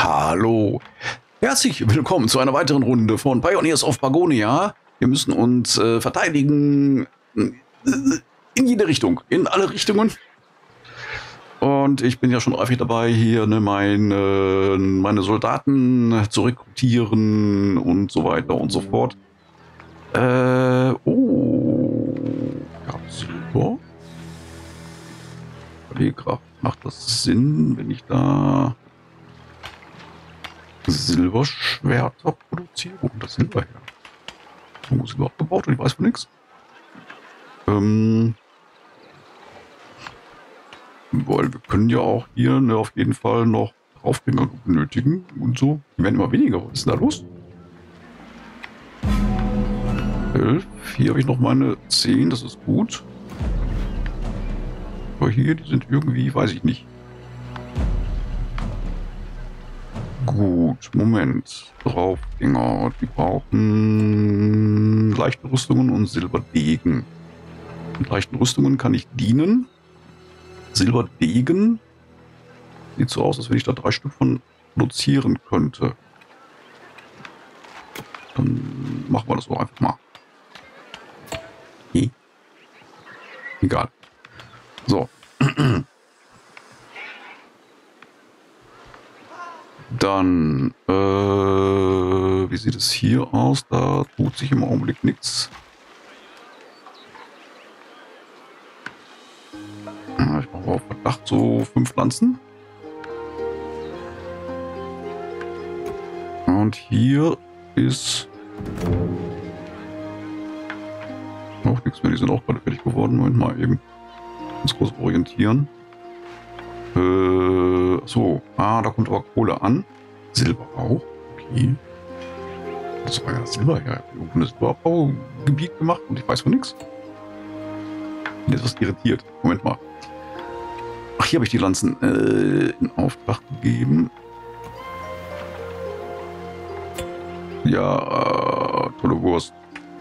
Hallo, herzlich willkommen zu einer weiteren Runde von Pioneers of Pagonia. Wir müssen uns verteidigen in jede Richtung, in alle Richtungen. Und ich bin ja schon häufig dabei, hier meine Soldaten zu rekrutieren und so weiter und so fort. Ja, Silber. Macht das Sinn, wenn ich da Silberschwerter produziere? Wo kommt das Silber her? Wo ist Silber abgebaut und ich weiß von nichts. Weil wir können ja auch hier auf jeden Fall noch Draufgänger benötigen und so. Die werden immer weniger. Was ist denn da los? 11. Hier habe ich noch meine 10. Das ist gut. Aber hier, die sind irgendwie, weiß ich nicht. Gut, Moment. Draufgänger. Die brauchen leichte Rüstungen und Silberdegen. Mit leichten Rüstungen kann ich dienen. Silberdegen. Sieht so aus, als wenn ich da 3 Stück von produzieren könnte. Dann machen wir das doch einfach mal. Egal. So. Dann, wie sieht es hier aus? Da tut sich im Augenblick nichts. Ich mache auf Verdacht so 5 Pflanzen. Und hier ist auch nichts mehr. Die sind auch gerade fertig geworden. Moment mal eben uns kurz orientieren. So, da kommt aber Kohle an. Silber auch. Okay. Das war ja Silber, ja. Ein Silberabbaugebiet gemacht und ich weiß von nichts. Bin etwas irritiert. Moment mal. Ach, hier habe ich die Lanzen in Auftrag gegeben. Ja, tolle Wurst.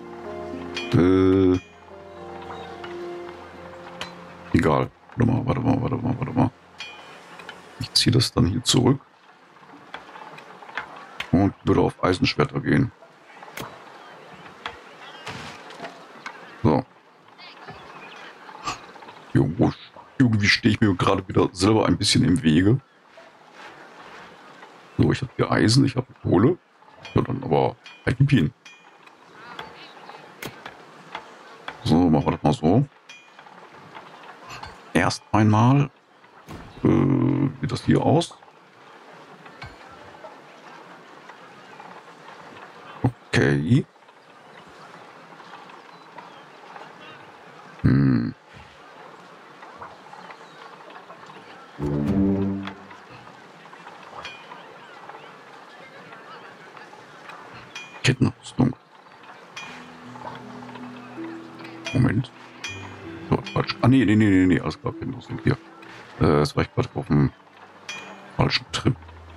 Egal. Warte mal. Ich ziehe das dann hier zurück. Und würde auf Eisenschwerter gehen. So. Irgendwie stehe ich mir gerade wieder selber ein bisschen im Wege. So, ich habe hier Eisen, ich habe Kohle. Ja, dann aber gib ihn. So, machen wir das mal so. Erst einmal sieht das hier aus. Okay. Kettenrüstung. Moment. So, falsch. Ah, nee, alles klar, Kettenrüstung hier. Das war ich gerade auf dem falschen Trip.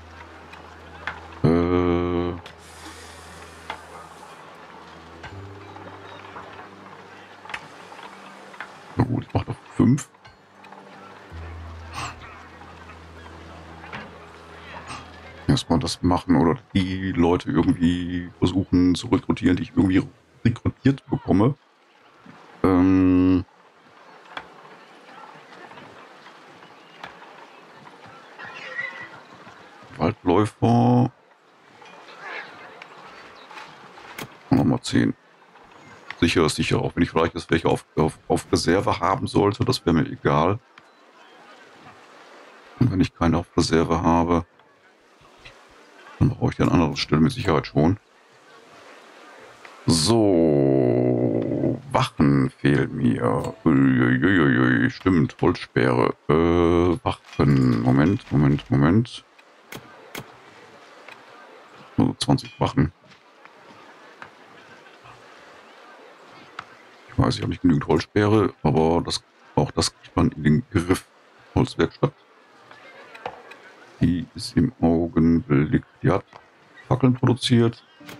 Na gut, ich mache doch 5. Erstmal das machen oder die Leute irgendwie versuchen zu rekrutieren, die ich irgendwie rekrutiert bekomme. Waldläufer. Nochmal 10. Sicher ist sicher, auch wenn ich vielleicht das welche auf Reserve haben sollte, das wäre mir egal. Und wenn ich keine auf Reserve habe, dann brauche ich an anderer Stelle mit Sicherheit schon. So, Wachen fehlen mir. Uiuiui, stimmt, Holzsperre. Wachen, Moment. So, 20 Wachen. Ich weiß, ich habe nicht genügend Holzsperre, aber auch das kriegt man in den Griff. Holzwerkstatt. Die ist im Augenblick, die hat Fackeln produziert.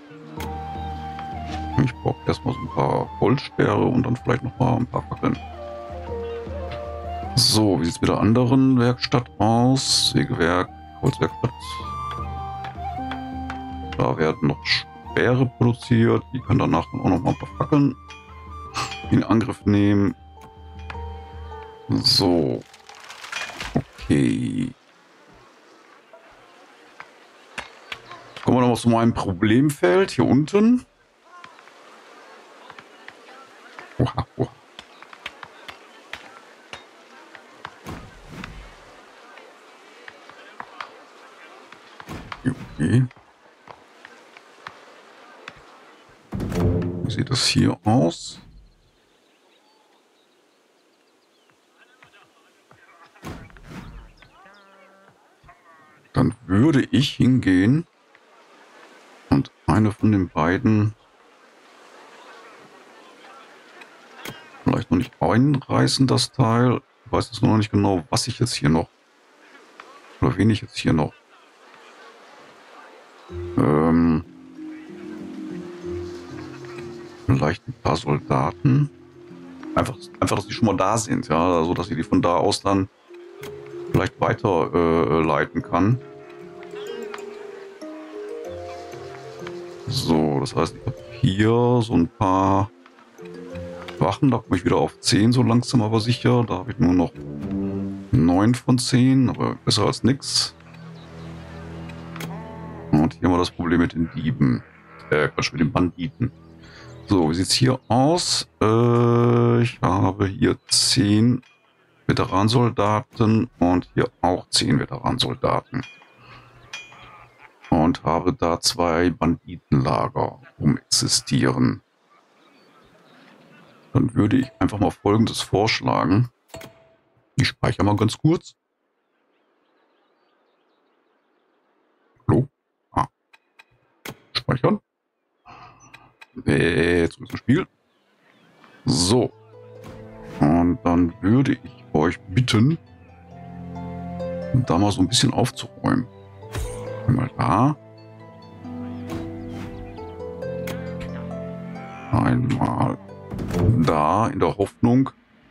Ich brauche erstmal so ein paar Holzsperre und dann vielleicht noch mal ein paar Fackeln. So, wie sieht es mit der anderen Werkstatt aus? Sägewerk, Holzwerkstatt. Da werden noch Speere produziert. Die können danach dann auch noch mal ein paar Fackeln in Angriff nehmen. So. Okay. Kommen wir noch mal zu meinem Problemfeld hier unten. Oha, oha. Okay. Wie sieht das hier aus? Dann würde ich hingehen und eine von den beiden vielleicht noch nicht einreißen, das Teil. Ich weiß jetzt nur noch nicht genau, was ich jetzt hier noch oder wen ich jetzt hier noch vielleicht ein paar Soldaten. Einfach, dass die schon mal da sind, ja, also dass ich die von da aus dann vielleicht weiter leiten kann. So, das heißt, ich habe hier so ein paar Wachen, da komme ich wieder auf 10 so langsam aber sicher. Da habe ich nur noch 9 von 10, aber besser als nix. Und hier haben wir das Problem mit den Dieben. Quatsch, mit den Banditen. So, wie sieht es hier aus? Ich habe hier 10 Veteransoldaten und hier auch 10 Veteransoldaten. Und habe da 2 Banditenlager existieren. Dann würde ich einfach mal Folgendes vorschlagen. Ich speichere mal ganz kurz. Hallo? Ah. Speichern. Zurück zum Spiel. So. Und dann würde ich euch bitten, da mal so ein bisschen aufzuräumen. Einmal da. Einmal da, in der Hoffnung,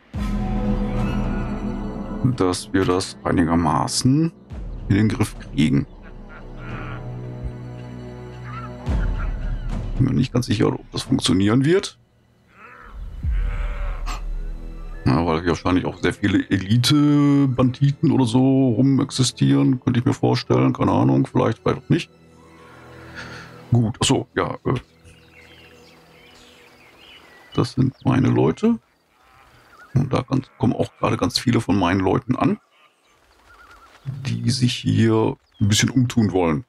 dass wir das einigermaßen in den Griff kriegen. Bin mir nicht ganz sicher, ob das funktionieren wird. Ja, weil hier wahrscheinlich auch sehr viele Elite-Banditen oder so rum existieren. Könnte ich mir vorstellen. Keine Ahnung, vielleicht auch nicht. Gut, achso, ja. Das sind meine Leute. Und da kommen auch gerade ganz viele von meinen Leuten an, die sich hier ein bisschen umtun wollen.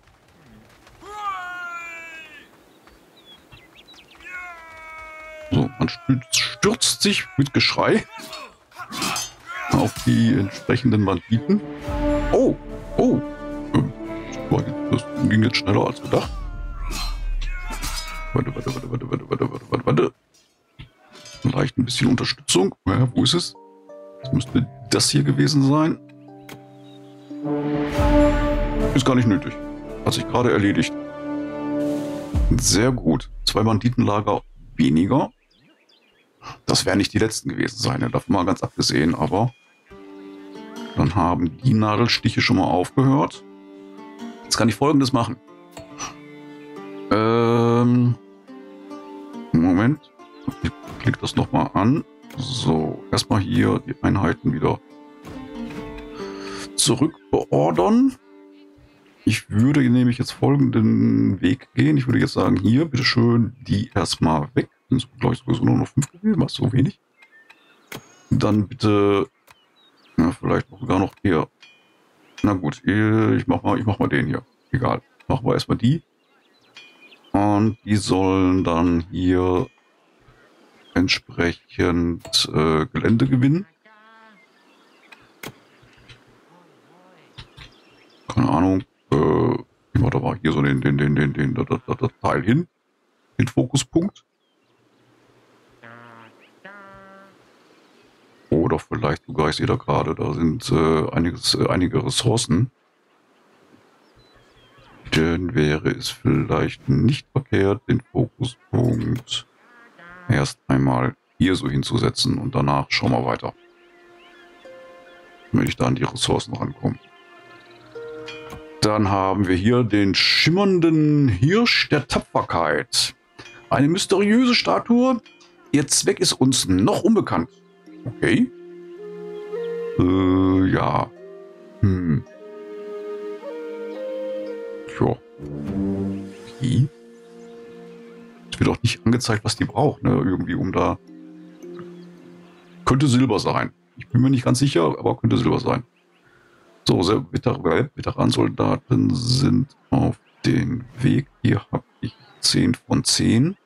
So, man stürzt sich mit Geschrei auf die entsprechenden Banditen. Oh, oh, das ging jetzt schneller als gedacht. Warte. Vielleicht ein bisschen Unterstützung. Ja, wo ist es? Das müsste das hier gewesen sein. Ist gar nicht nötig. Hat sich gerade erledigt. Sehr gut. 2 Banditenlager weniger. Das werden nicht die letzten gewesen sein, ja, davon mal ganz abgesehen, aber dann haben die Nadelstiche schon mal aufgehört. Jetzt kann ich Folgendes machen. Moment. Ich klicke das nochmal an. So, erstmal hier die Einheiten wieder zurückbeordern. Ich würde nämlich jetzt folgenden Weg gehen. Ich würde jetzt sagen, hier, bitteschön, die erstmal weg. Sind glaube ich sowieso nur noch 5 gewesen, was so wenig. Dann bitte, ja, vielleicht sogar noch hier. Na gut, ich mach mal den hier. Egal. Machen wir erstmal die. Und die sollen dann hier entsprechend Gelände gewinnen. Keine Ahnung. Da war hier so das Teil hin. Den Fokuspunkt. Oder vielleicht sogar, ich sehe da gerade, da sind einige Ressourcen. Dann wäre es vielleicht nicht verkehrt, den Fokuspunkt erst einmal hier so hinzusetzen und danach schauen wir weiter. Wenn ich da an die Ressourcen rankomme. Dann haben wir hier den schimmernden Hirsch der Tapferkeit. Eine mysteriöse Statue. Ihr Zweck ist uns noch unbekannt. Okay. Ja. Tja. Okay. Es wird auch nicht angezeigt, was die braucht, ne? Irgendwie, um da... Könnte Silber sein. Ich bin mir nicht ganz sicher, aber könnte Silber sein. So, Veteransoldaten sind auf dem Weg. Hier habe ich 10 von 10.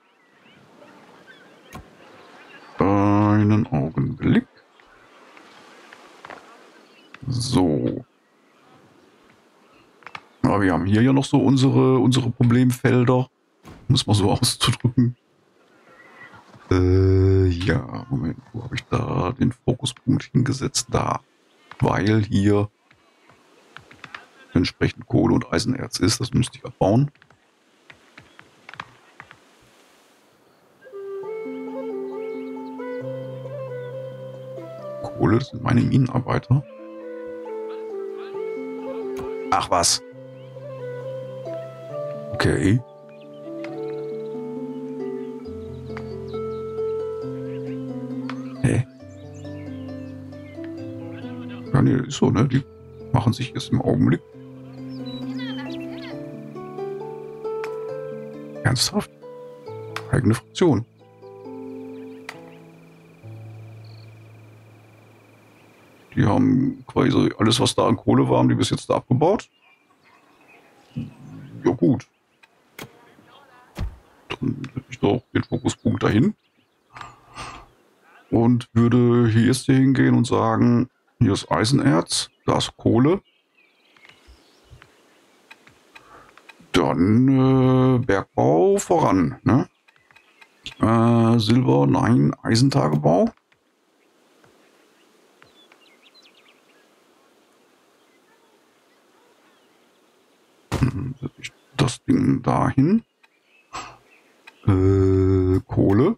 Einen Augenblick. So. Aber wir haben hier ja noch so unsere Problemfelder. Um es mal so auszudrücken. Ja, Moment, wo habe ich da den Fokuspunkt hingesetzt? Da. Weil hier entsprechend Kohle und Eisenerz ist. Das müsste ich abbauen. Kohle, das sind meine Minenarbeiter. Ach was. Okay. Hä? Ja, nee, ist so, ne? Die machen sich jetzt im Augenblick. Ernsthaft? Eigene Fraktion. Die haben quasi alles, was da an Kohle war, haben die bis jetzt da abgebaut. Ja gut. Dann setze ich doch den Fokuspunkt dahin. Und würde hier jetzt hier hingehen und sagen, hier ist Eisenerz, da ist Kohle. Dann Bergbau voran. Ne? Silber, nein, Eisentagebau. Dann setze ich das Ding dahin. Kohle.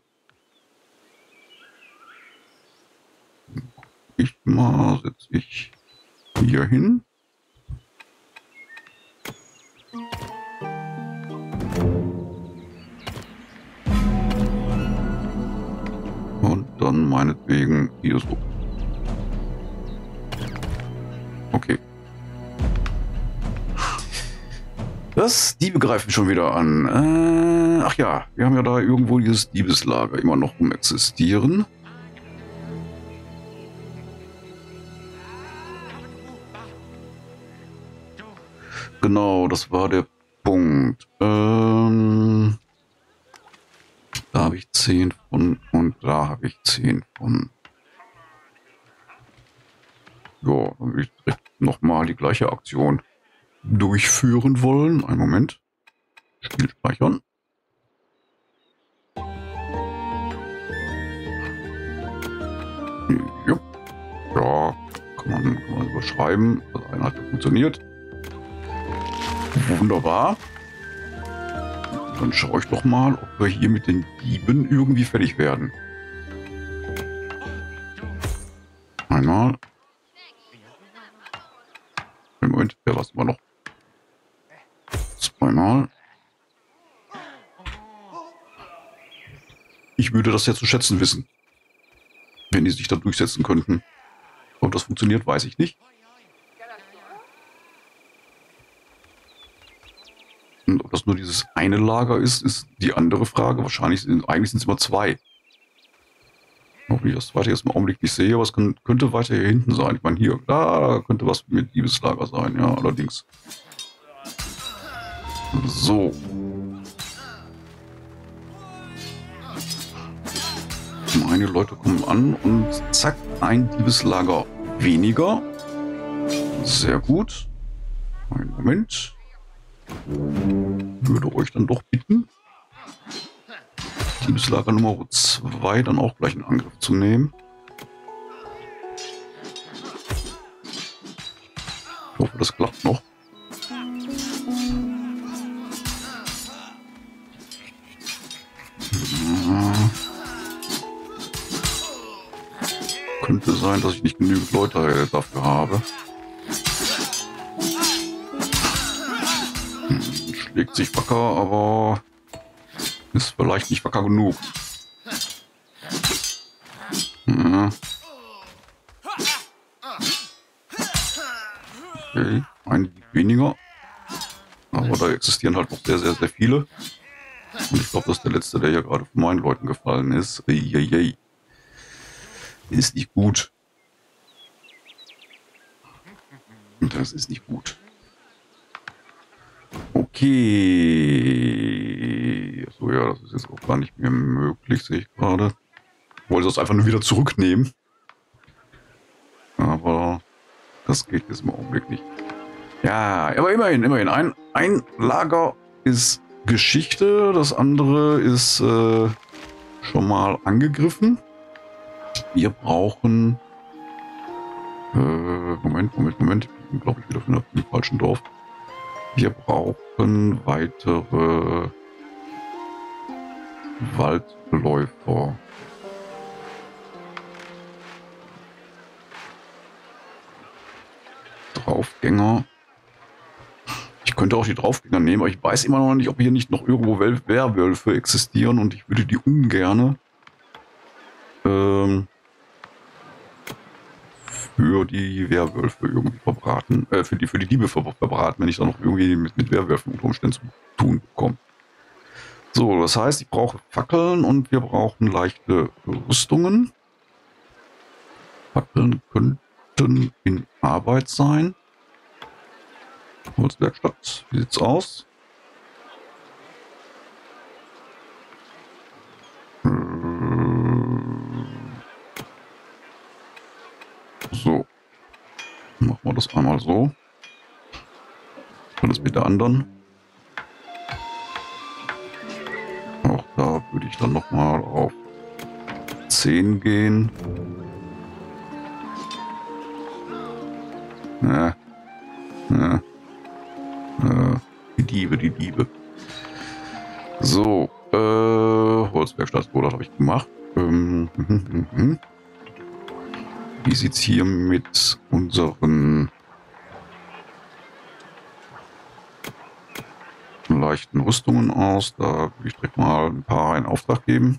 Setze ich hier hin. Und dann meinetwegen hier so. Okay. Das Diebe greifen schon wieder an. Ach ja, wir haben ja da irgendwo dieses Diebeslager immer noch rumexistieren. Genau, das war der Punkt. Da habe ich 10 von und da habe ich 10 von. Ja, dann würde ich direkt nochmal die gleiche Aktion durchführen wollen. Einen Moment. Spiel speichern. Ja, kann man überschreiben. Das eine hat ja funktioniert. Wunderbar. Dann schaue ich doch mal, ob wir hier mit den Dieben irgendwie fertig werden. Einmal. Moment, wer war es immer noch? Zweimal. Ich würde das ja zu schätzen wissen, wenn die sich da durchsetzen könnten. Ob das funktioniert, weiß ich nicht. Und ob das nur dieses eine Lager ist, ist die andere Frage. Wahrscheinlich eigentlich sind es immer zwei. Auch wenn ich das zweite jetzt im Augenblick nicht sehe, aber es könnte weiter hier hinten sein. Ich meine, hier, da könnte was mit Diebeslager sein, ja, allerdings. So. Meine Leute kommen an und zack, ein Diebeslager weniger. Sehr gut. Einen Moment. Würde euch dann doch bitten, Diebeslager Nummer 2 dann auch gleich in Angriff zu nehmen. Ich hoffe, das klappt noch. Könnte sein, dass ich nicht genügend Leute dafür habe. Schlägt sich wacker, aber ist vielleicht nicht wacker genug. Ja. Okay, ein weniger. Aber da existieren halt noch sehr, sehr, sehr viele. Und ich glaube, das ist der letzte, der hier gerade von meinen Leuten gefallen ist. Eieiei. Ist nicht gut. Das ist nicht gut. Okay. So, ja, das ist jetzt auch gar nicht mehr möglich, sehe ich gerade. Ich wollte das einfach nur wieder zurücknehmen. Aber das geht jetzt im Augenblick nicht. Ja, aber immerhin. Ein Lager ist Geschichte, das andere ist schon mal angegriffen. Wir brauchen... Moment. Ich bin, glaube ich, wieder von dem falschen Dorf. Wir brauchen weitere Waldläufer. Draufgänger. Ich könnte auch die Draufgänger nehmen, aber ich weiß immer noch nicht, ob hier nicht noch irgendwo Werwölfe existieren und ich würde die ungerne für die Werwölfe irgendwie verbraten, für die Diebe verbraten, wenn ich dann noch irgendwie mit Werwölfen unter Umständen zu tun bekomme. So, das heißt, ich brauche Fackeln und wir brauchen leichte Rüstungen. Fackeln könnten in Arbeit sein. Holzwerkstatt, wie sieht's aus? So. Machen wir das einmal so. Und das mit der anderen. Auch da würde ich dann nochmal auf 10 gehen. Die Diebe. So, Holzwerkstatt, das habe ich gemacht. Wie sieht es hier mit unseren leichten Rüstungen aus? Da würde ich direkt mal ein paar in Auftrag geben.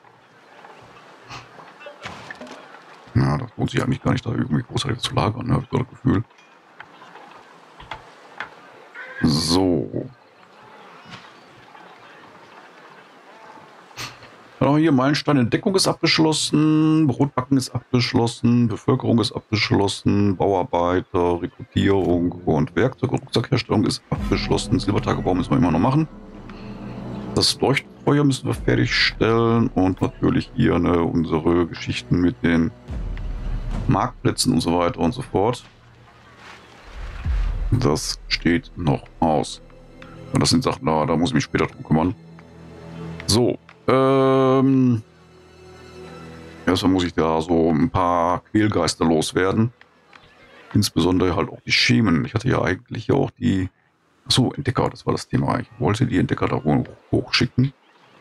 Ja, das lohnt sich eigentlich gar nicht, da irgendwie großartig zu lagern, habe ich so das Gefühl. So. Ja, hier Meilenstein Entdeckung ist abgeschlossen, Brotbacken ist abgeschlossen, Bevölkerung ist abgeschlossen, Bauarbeiter, Rekrutierung und Werkzeug- und Rucksackherstellung ist abgeschlossen. Silbertagebau müssen wir immer noch machen. Das Leuchtfeuer müssen wir fertigstellen und natürlich hier unsere Geschichten mit den Marktplätzen und so weiter und so fort. Das steht noch aus. Und das sind Sachen, da muss ich mich später drum kümmern. So. Erstmal muss ich da so ein paar Quälgeister loswerden. Insbesondere halt auch die Schemen. Ich hatte ja eigentlich auch die... Achso, Entdecker, das war das Thema. Ich wollte die Entdecker da hochschicken.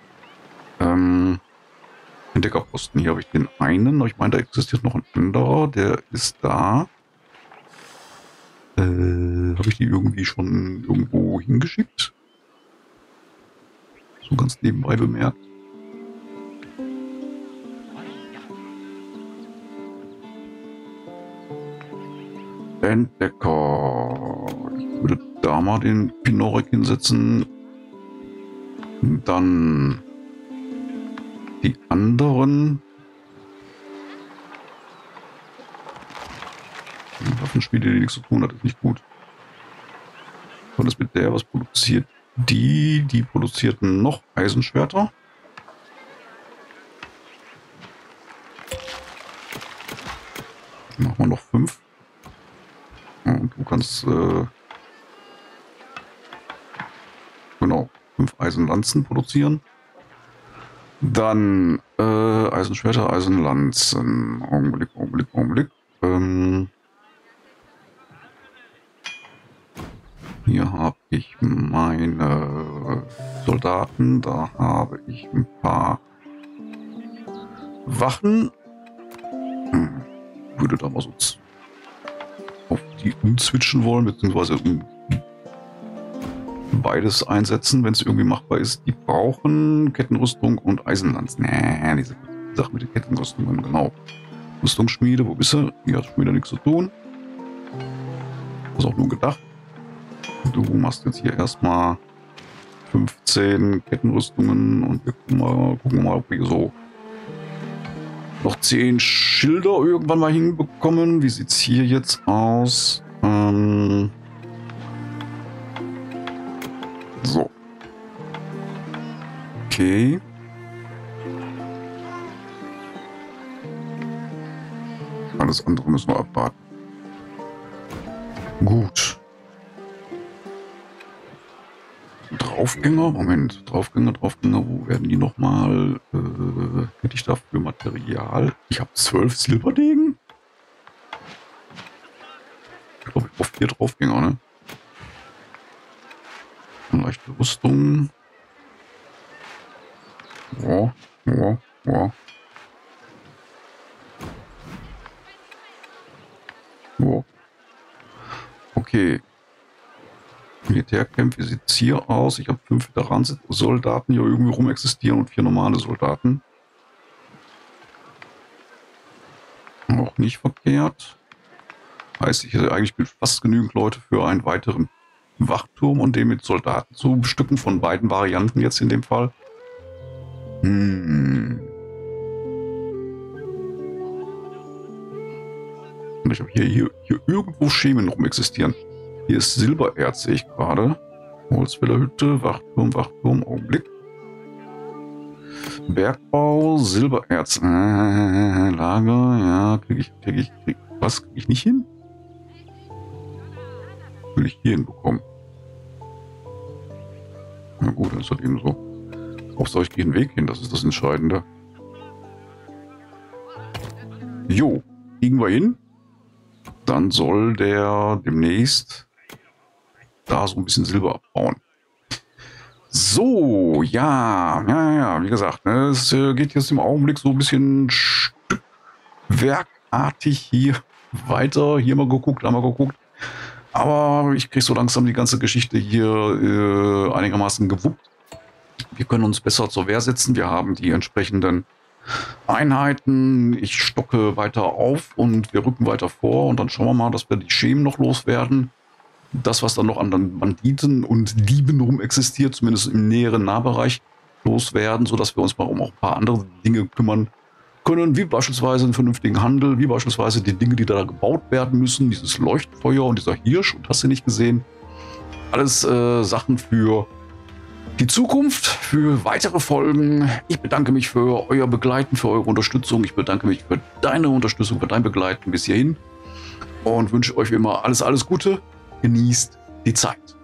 Entdeckerposten, hier habe ich den einen. Ich meine, da existiert noch ein anderer. Der ist da. Habe ich die irgendwie schon irgendwo hingeschickt? So ganz nebenbei bemerkt. Entdecker. Ich würde da mal den Pinorik hinsetzen. Dann die anderen. Waffenspiele, die nichts zu tun hat, ist nicht gut. Und das mit der, was produziert die? Die produzierten noch Eisenschwerter. Machen wir noch 5. Und du kannst genau 5 Eisenlanzen produzieren. Dann Eisenschwerter, Eisenlanzen. Augenblick. Hier habe ich meine Soldaten. Da habe ich ein paar Wachen. Würde da mal so auf die umswitchen wollen, beziehungsweise beides einsetzen, wenn es irgendwie machbar ist. Die brauchen Kettenrüstung und Eisenlanz. Nee, diese Sache mit den Kettenrüstungen, genau. Rüstungsschmiede, wo bist du? Die hat wieder nichts zu tun. Das ist auch nur gedacht. Du machst jetzt hier erstmal 15 Kettenrüstungen und wir gucken mal, ob wir so noch 10 Schilder irgendwann mal hinbekommen. Wie sieht es hier jetzt aus? So. Okay. Alles andere müssen wir abwarten. Gut. Draufgänger, Moment. Draufgänger, wo werden die nochmal? Hätte ich dafür Material? Ich habe 12 Silberdegen. Ich glaube, ich brauche 4 Draufgänger, ne? Eine leichte Rüstung. Ja. Ja. Okay. Militärcamp, wie sieht es hier aus? Ich habe 5 Veteransoldaten hier irgendwie rum existieren und 4 normale Soldaten. Auch nicht verkehrt. Heißt, ich hätte eigentlich fast genügend Leute für einen weiteren Wachturm und den mit Soldaten zu bestücken, von beiden Varianten jetzt in dem Fall. Und ich habe hier irgendwo Schemen rum existieren. Hier ist Silbererz, sehe ich gerade. Holzfällerhütte, Wachturm, Augenblick. Bergbau, Silbererz, Lager, ja, was kriege ich nicht hin? Will ich hier hinbekommen? Na gut, dann ist das eben so. Hauptsache ich gehe den Weg hin, das ist das Entscheidende. Jo, kriegen wir hin. Dann soll der demnächst da so ein bisschen Silber abbauen. So, ja, wie gesagt, ne, es geht jetzt im Augenblick so ein bisschen stückwerkartig hier weiter. Hier mal geguckt, da mal geguckt. Aber ich kriege so langsam die ganze Geschichte hier einigermaßen gewuppt. Wir können uns besser zur Wehr setzen. Wir haben die entsprechenden Einheiten. Ich stocke weiter auf und wir rücken weiter vor. Und dann schauen wir mal, dass wir die Schemen noch loswerden. Das, was dann noch an Banditen und Dieben rum existiert, zumindest im näheren Nahbereich, loswerden, sodass wir uns mal um auch ein paar andere Dinge kümmern können, wie beispielsweise einen vernünftigen Handel, wie beispielsweise die Dinge, die da gebaut werden müssen, dieses Leuchtfeuer und dieser Hirsch, und hast du nicht gesehen. Alles Sachen für die Zukunft, für weitere Folgen. Ich bedanke mich für euer Begleiten, für eure Unterstützung. Ich bedanke mich für deine Unterstützung, für dein Begleiten bis hierhin und wünsche euch wie immer alles Gute. Genießt die Zeit.